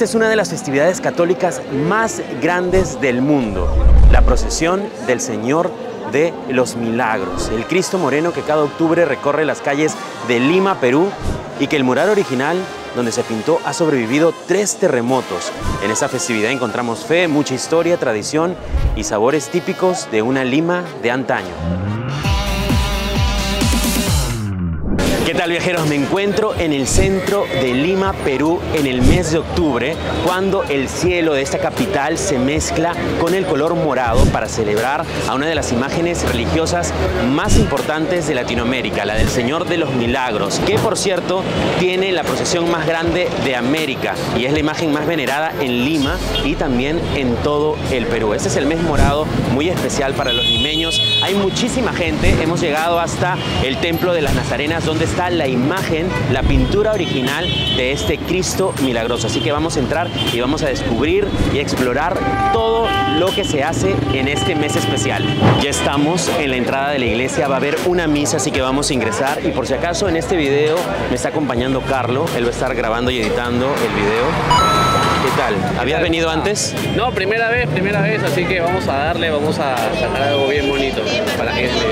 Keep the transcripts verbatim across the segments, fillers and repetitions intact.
Esta es una de las festividades católicas más grandes del mundo, la procesión del Señor de los Milagros, el Cristo Moreno que cada octubre recorre las calles de Lima, Perú, y que el mural original donde se pintó ha sobrevivido tres terremotos. En esta festividad encontramos fe, mucha historia, tradición y sabores típicos de una Lima de antaño. ¿Qué tal, viajeros? Me encuentro en el centro de Lima, Perú, en el mes de octubre, cuando el cielo de esta capital se mezcla con el color morado para celebrar a una de las imágenes religiosas más importantes de Latinoamérica, la del Señor de los Milagros, que por cierto tiene la procesión más grande de América y es la imagen más venerada en Lima y también en todo el Perú. Este es el mes morado, muy especial para los limeños. Hay muchísima gente, hemos llegado hasta el Templo de las Nazarenas, donde está la imagen, la pintura original de este Cristo milagroso. Así que vamos a entrar y vamos a descubrir y explorar todo lo que se hace en este mes especial. Ya estamos en la entrada de la iglesia, va a haber una misa, así que vamos a ingresar. Y por si acaso en este video me está acompañando Carlos, él va a estar grabando y editando el video. ¿Qué tal? ¿Habías venido antes? No, primera vez, primera vez, así que vamos a darle, vamos a sacar algo bien bonito para la gente.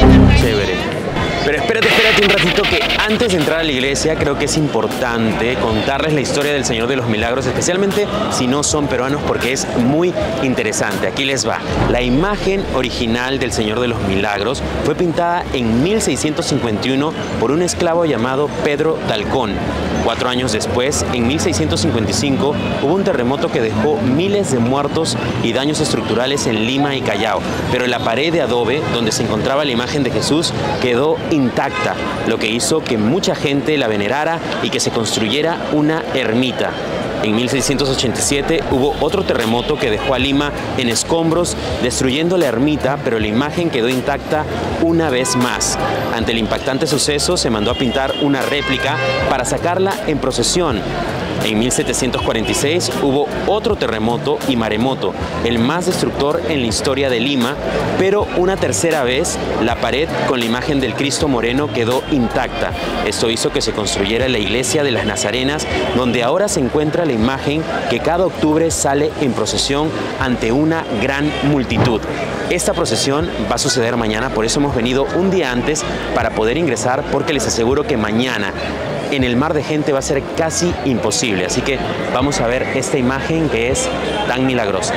Chévere. Pero espérate, espérate un ratito, que antes de entrar a la iglesia creo que es importante contarles la historia del Señor de los Milagros, especialmente si no son peruanos, porque es muy interesante. Aquí les va. La imagen original del Señor de los Milagros fue pintada en mil seiscientos cincuenta y uno por un esclavo llamado Pedro Dalcón. Cuatro años después, en mil seiscientos cincuenta y cinco, hubo un terremoto que dejó miles de muertos y daños estructurales en Lima y Callao, pero la pared de adobe donde se encontraba la imagen de Jesús quedó intacta, lo que hizo que mucha gente la venerara y que se construyera una ermita. En mil seiscientos ochenta y siete hubo otro terremoto que dejó a Lima en escombros, destruyendo la ermita, pero la imagen quedó intacta una vez más. Ante el impactante suceso se mandó a pintar una réplica para sacarla en procesión. En mil setecientos cuarenta y seis hubo otro terremoto y maremoto, el más destructor en la historia de Lima, pero una tercera vez la pared con la imagen del Cristo Moreno quedó intacta. Esto hizo que se construyera la iglesia de las Nazarenas, donde ahora se encuentra la imagen que cada octubre sale en procesión ante una gran multitud. Esta procesión va a suceder mañana, por eso hemos venido un día antes para poder ingresar, porque les aseguro que mañana en el mar de gente va a ser casi imposible. Así que vamos a ver esta imagen que es tan milagrosa.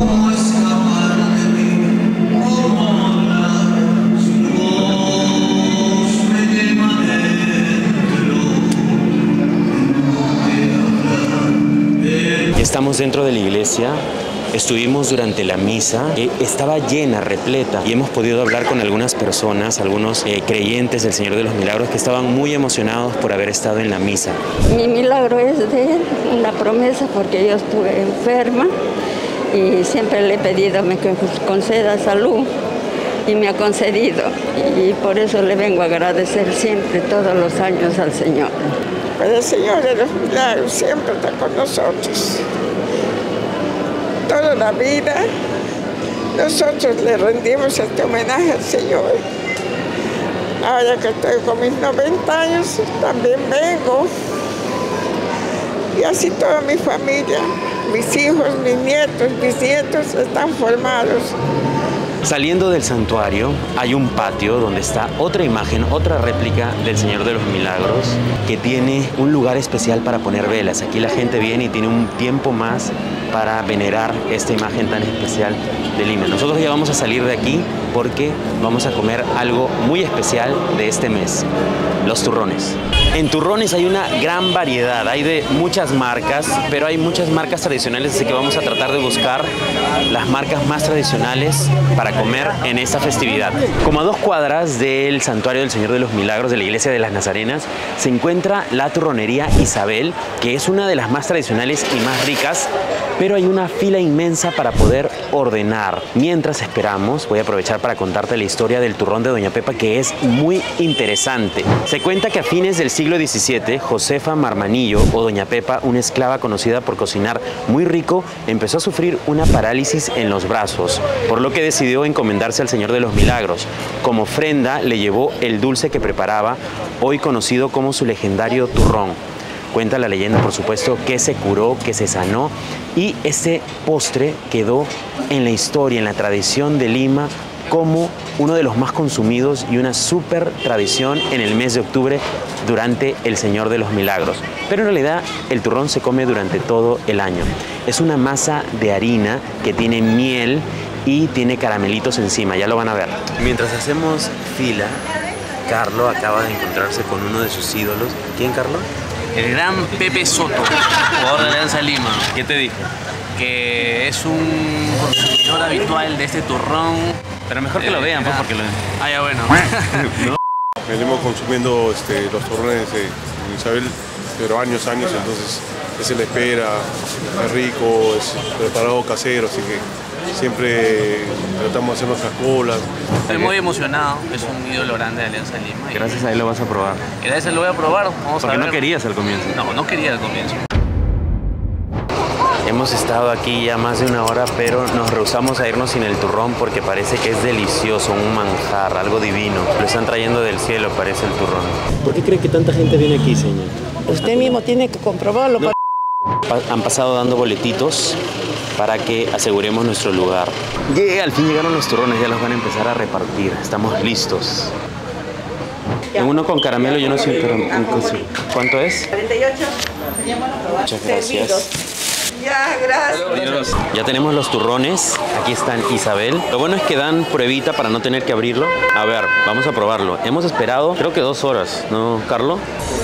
Estamos dentro de la iglesia. Estuvimos durante la misa, que estaba llena, repleta, y hemos podido hablar con algunas personas, algunos eh, creyentes del Señor de los Milagros, que estaban muy emocionados por haber estado en la misa. Mi milagro es de Él, una promesa, porque yo estuve enferma y siempre le he pedido me conceda salud y me ha concedido, y por eso le vengo a agradecer siempre, todos los años, al Señor. Pues el Señor de los Milagros siempre está con nosotros. Toda la vida nosotros le rendimos este homenaje al Señor. Ahora que estoy con mis noventa años, también vengo. Y así toda mi familia, mis hijos, mis nietos, mis nietos están formados. Saliendo del santuario hay un patio donde está otra imagen, otra réplica del Señor de los Milagros, que tiene un lugar especial para poner velas. Aquí la gente viene y tiene un tiempo más para venerar esta imagen tan especial de Lima. Nosotros ya vamos a salir de aquí porque vamos a comer algo muy especial de este mes, los turrones. En turrones hay una gran variedad, hay de muchas marcas, pero hay muchas marcas tradicionales, así que vamos a tratar de buscar las marcas más tradicionales para comer en esta festividad. Como a dos cuadras del Santuario del Señor de los Milagros de la Iglesia de las Nazarenas se encuentra la turronería Isabel, que es una de las más tradicionales y más ricas, pero hay una fila inmensa para poder ordenar. Mientras esperamos, voy a aprovechar para contarte la historia del turrón de Doña Pepa, que es muy interesante. Se cuenta que a fines del siglo diecisiete, Josefa Marmanillo, o Doña Pepa, una esclava conocida por cocinar muy rico, empezó a sufrir una parálisis en los brazos, por lo que decidió encomendarse al Señor de los Milagros. Como ofrenda le llevó el dulce que preparaba, hoy conocido como su legendario turrón. Cuenta la leyenda, por supuesto, que se curó, que se sanó, y ese postre quedó en la historia, en la tradición de Lima, como uno de los más consumidos y una súper tradición en el mes de octubre durante el Señor de los Milagros. Pero en realidad el turrón se come durante todo el año. Es una masa de harina que tiene miel y tiene caramelitos encima, ya lo van a ver. Mientras hacemos fila, Carlo acaba de encontrarse con uno de sus ídolos. ¿Quién, Carlo? El gran Pepe Soto, jugador de Alianza Lima. ¿Qué te dijo? Que es un consumidor habitual de este turrón. Pero mejor que lo vean, pues, porque lo... Ah, ya bueno. ¿No? Venimos consumiendo este, los turrones de Isabel, pero años, años, entonces se le espera, es rico, es preparado casero, así que siempre tratamos de hacer nuestras colas. Estoy muy emocionado, es un ídolo grande de Alianza Lima. Gracias a él lo vas a probar. Y gracias lo voy a probar, vamos Porque a ver. no querías al comienzo. No, no quería al comienzo. Hemos estado aquí ya más de una hora, pero nos rehusamos a irnos sin el turrón porque parece que es delicioso, un manjar, algo divino. Lo están trayendo del cielo, parece el turrón. ¿Por qué cree que tanta gente viene aquí, señor? Usted mismo tiene que comprobarlo. No. Han pasado dando boletitos para que aseguremos nuestro lugar. Yeah, al fin llegaron los turrones, ya los van a empezar a repartir. Estamos listos. En uno con caramelo, yo no sé, pero ¿cuánto es? cuarenta y ocho. Muchas gracias. Ya, gracias. Ya tenemos los turrones, aquí están Isabel. Lo bueno es que dan pruebita para no tener que abrirlo. A ver, vamos a probarlo. Hemos esperado creo que dos horas, ¿no, Carlo?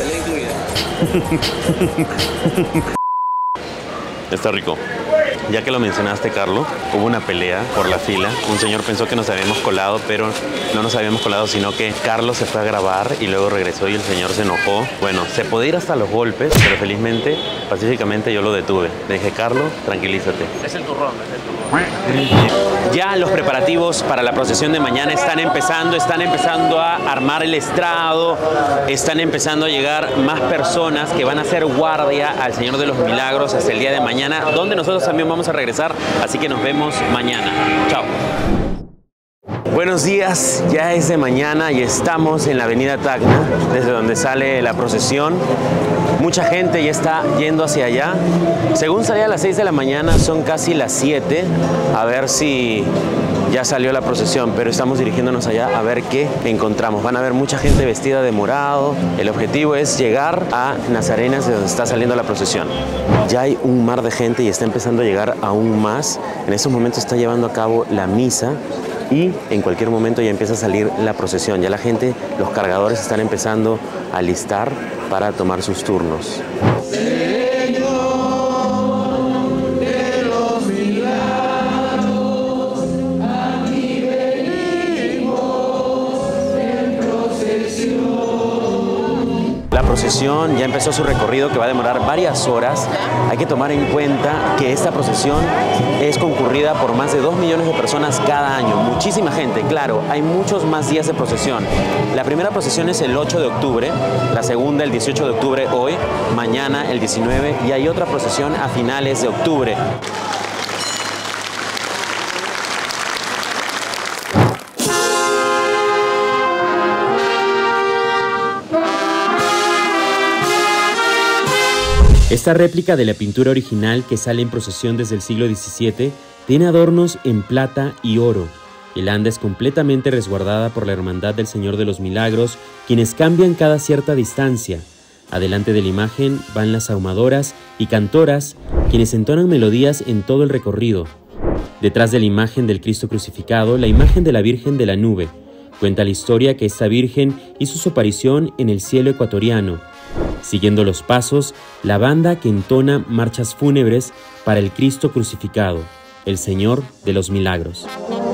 Está rico. Ya que lo mencionaste, Carlo, hubo una pelea por la fila. Un señor pensó que nos habíamos colado, pero no nos habíamos colado, sino que Carlos se fue a grabar y luego regresó y el señor se enojó. Bueno, se podía ir hasta los golpes, pero felizmente, pacíficamente yo lo detuve. Le dije, Carlos, tranquilízate. Es el turrón, es el turrón. Ya los preparativos para la procesión de mañana están empezando, están empezando a armar el estrado, están empezando a llegar más personas que van a hacer guardia al Señor de los Milagros hasta el día de mañana, donde nosotros también vamos a regresar, así que nos vemos mañana. Chao. Buenos días, ya es de mañana y estamos en la avenida Tacna, desde donde sale la procesión. Mucha gente ya está yendo hacia allá. Según salía a las seis de la mañana, son casi las siete. A ver si ya salió la procesión, pero estamos dirigiéndonos allá a ver qué encontramos. Van a ver mucha gente vestida de morado. El objetivo es llegar a Nazarenas, de donde está saliendo la procesión. Ya hay un mar de gente y está empezando a llegar aún más. En estos momentos está llevando a cabo la misa y en cualquier momento ya empieza a salir la procesión. Ya la gente, los cargadores están empezando a alistar para tomar sus turnos. La procesión ya empezó su recorrido, que va a demorar varias horas. Hay que tomar en cuenta que esta procesión es concurrida por más de dos millones de personas cada año. Muchísima gente, claro, hay muchos más días de procesión. La primera procesión es el ocho de octubre, la segunda el dieciocho de octubre hoy, mañana el diecinueve, y hay otra procesión a finales de octubre. Esta réplica de la pintura original, que sale en procesión desde el siglo diecisiete, tiene adornos en plata y oro. El anda es completamente resguardada por la Hermandad del Señor de los Milagros, quienes cambian cada cierta distancia. Adelante de la imagen van las ahumadoras y cantoras, quienes entonan melodías en todo el recorrido. Detrás de la imagen del Cristo crucificado, la imagen de la Virgen de la Nube. Cuenta la historia que esta Virgen hizo su aparición en el cielo ecuatoriano. Siguiendo los pasos, la banda que entona marchas fúnebres para el Cristo crucificado, el Señor de los Milagros.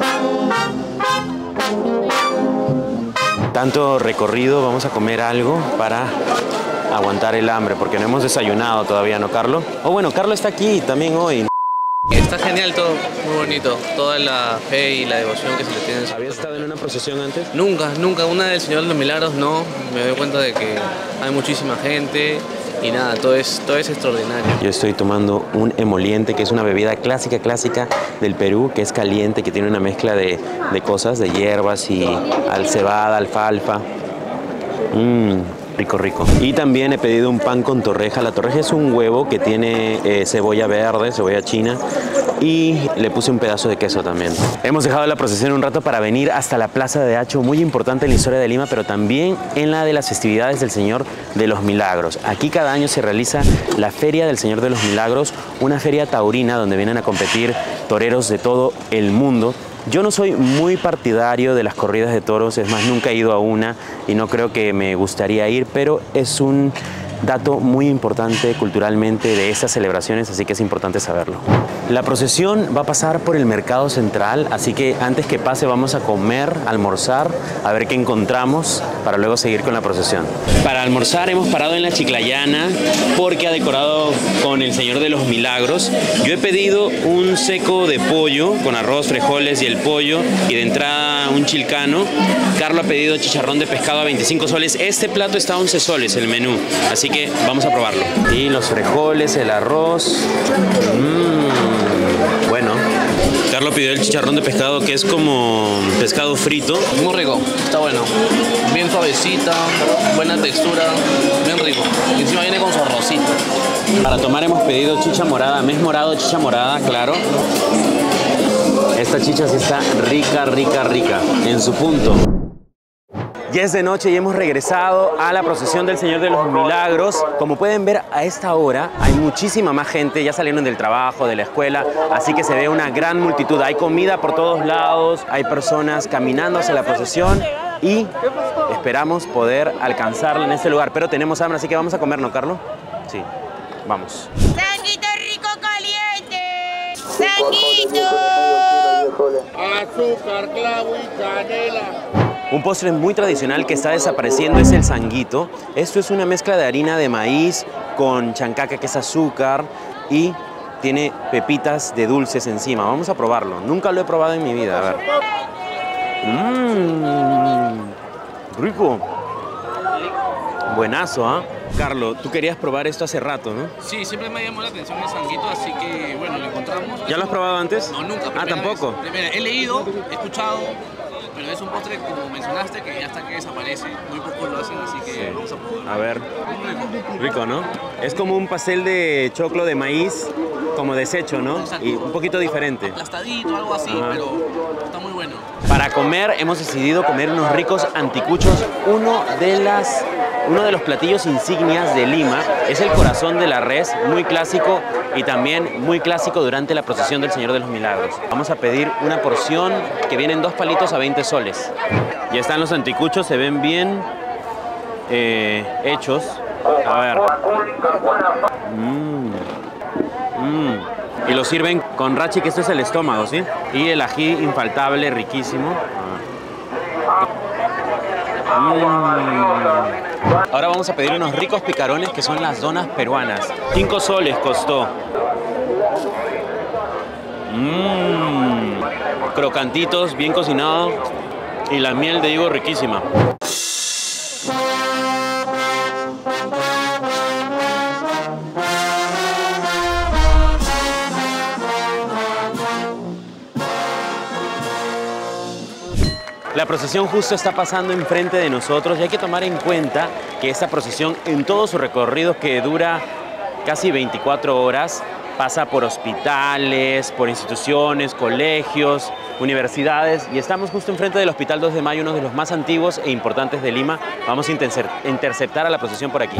Tanto recorrido, vamos a comer algo para aguantar el hambre, porque no hemos desayunado todavía, ¿no, Carlo? Oh, bueno, Carlo está aquí también hoy. Está genial todo, muy bonito. Toda la fe y la devoción que se le tiene. ¿Habías estado en una procesión antes? Nunca, nunca. Una del Señor de los Milagros no. Me doy cuenta de que hay muchísima gente y nada, todo es, todo es extraordinario. Yo estoy tomando un emoliente, que es una bebida clásica, clásica del Perú, que es caliente, que tiene una mezcla de, de cosas, de hierbas y al cebada, alfalfa. Mmm, rico, rico. Y también he pedido un pan con torreja. La torreja es un huevo que tiene eh, cebolla verde, cebolla china, y le puse un pedazo de queso también. Hemos dejado la procesión un rato para venir hasta la Plaza de Hacho, muy importante en la historia de Lima, pero también en la de las festividades del Señor de los Milagros. Aquí cada año se realiza la Feria del Señor de los Milagros, una feria taurina donde vienen a competir toreros de todo el mundo. Yo no soy muy partidario de las corridas de toros, es más, nunca he ido a una y no creo que me gustaría ir, pero es un dato muy importante culturalmente de estas celebraciones, así que es importante saberlo. La procesión va a pasar por el mercado central, así que antes que pase vamos a comer, almorzar, a ver qué encontramos para luego seguir con la procesión. Para almorzar hemos parado en la Chiclayana porque ha decorado con el Señor de los Milagros. Yo he pedido un seco de pollo con arroz, frijoles y el pollo, y de entrada un chilcano. Carlos ha pedido chicharrón de pescado a veinticinco soles. Este plato está a once soles el menú, así que vamos a probarlo. Y los frijoles, el arroz. Mmm, bueno. Carlos pidió el chicharrón de pescado, que es como pescado frito. Muy rico, está bueno. Bien suavecita, buena textura, bien rico. Y encima viene con su arrocito. Para tomar hemos pedido chicha morada, mes morado, chicha morada, claro. Esta chicha sí está rica, rica, rica, en su punto. Ya es de noche y hemos regresado a la procesión del Señor de los Milagros. Como pueden ver, a esta hora hay muchísima más gente, ya salieron del trabajo, de la escuela, así que se ve una gran multitud. Hay comida por todos lados, hay personas caminando hacia la procesión y esperamos poder alcanzarla en este lugar. Pero tenemos hambre, así que vamos a comer, ¿no, Carlos? Sí, vamos. ¡Sanguito rico caliente! ¡Sanguito! Azúcar, clavo y canela. Un postre muy tradicional que está desapareciendo es el sanguito. Esto es una mezcla de harina de maíz con chancaca, que es azúcar, y tiene pepitas de dulces encima. Vamos a probarlo. Nunca lo he probado en mi vida. A ver. Mmm, rico. Buenazo, ¿ah? ¿eh? Carlos, tú querías probar esto hace rato, ¿no? Sí, siempre me llamó la atención el sanguito, así que bueno, lo encontramos. ¿Ya lo has probado antes? No, nunca. Ah, ¿tampoco? Vez. Primera, he leído, he escuchado, pero es un postre, como mencionaste, que hasta que desaparece. Muy pocos lo hacen, así que sí. Vamos a probar. A ver. Rico, ¿no? Es como un pastel de choclo de maíz, como deshecho, ¿no? Exacto. Y un poquito diferente. Aplastadito, algo así, Ajá. Pero está muy bueno. Para comer hemos decidido comer unos ricos anticuchos. Uno de las... Uno de los platillos insignias de Lima es el corazón de la res, muy clásico y también muy clásico durante la procesión del Señor de los Milagros. Vamos a pedir una porción que vienen dos palitos a veinte soles. Ya están los anticuchos, se ven bien eh, hechos. A ver. Mm. Mm. Y lo sirven con rachi, que esto es el estómago, ¿sí? Y el ají infaltable, riquísimo. Mm. Ahora vamos a pedir unos ricos picarones, que son las donas peruanas. Cinco soles costó. Mmm. Crocantitos, bien cocinados. Y la miel de higo riquísima. La procesión justo está pasando enfrente de nosotros y hay que tomar en cuenta que esta procesión, en todo su recorrido, que dura casi veinticuatro horas, pasa por hospitales, por instituciones, colegios, universidades, y estamos justo enfrente del Hospital dos de Mayo, uno de los más antiguos e importantes de Lima. Vamos a interceptar a la procesión por aquí.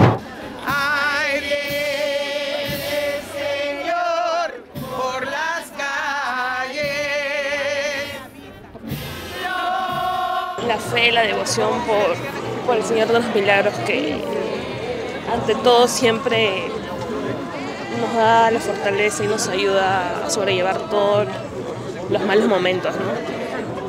La fe, la devoción por, por el Señor de los Milagros, que ante todo siempre nos da la fortaleza y nos ayuda a sobrellevar todos los malos momentos, ¿no?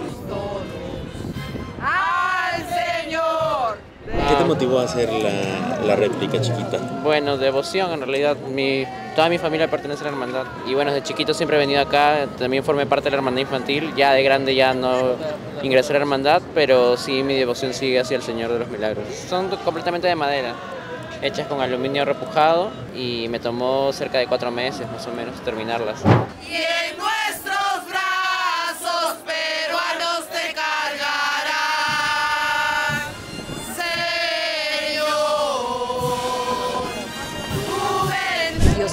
¿Qué te motivó a hacer la, la réplica, chiquita? Bueno, devoción, en realidad. Mi, toda mi familia pertenece a la hermandad. Y bueno, desde chiquito siempre he venido acá. También formé parte de la hermandad infantil. Ya de grande ya no ingresé a la hermandad, pero sí mi devoción sigue hacia el Señor de los Milagros. Son completamente de madera, hechas con aluminio repujado, y me tomó cerca de cuatro meses más o menos terminarlas. Y en nuestros brazos peruanos te cargarán, Señor.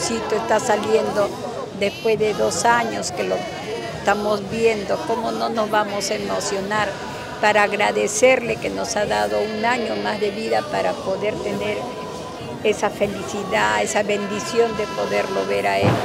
Diosito está saliendo después de dos años que lo estamos viendo. ¿Cómo no nos vamos a emocionar para agradecerle que nos ha dado un año más de vida para poder tener esa felicidad, esa bendición de poderlo ver a él?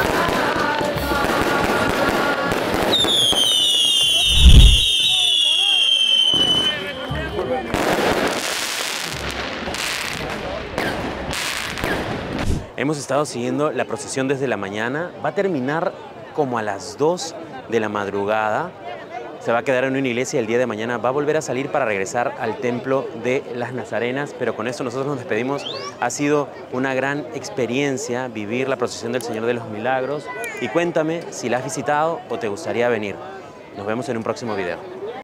Hemos estado siguiendo la procesión desde la mañana, va a terminar como a las dos de la madrugada, se va a quedar en una iglesia y el día de mañana va a volver a salir para regresar al templo de las Nazarenas, pero con esto nosotros nos despedimos. Ha sido una gran experiencia vivir la procesión del Señor de los Milagros y cuéntame si la has visitado o te gustaría venir. Nos vemos en un próximo video.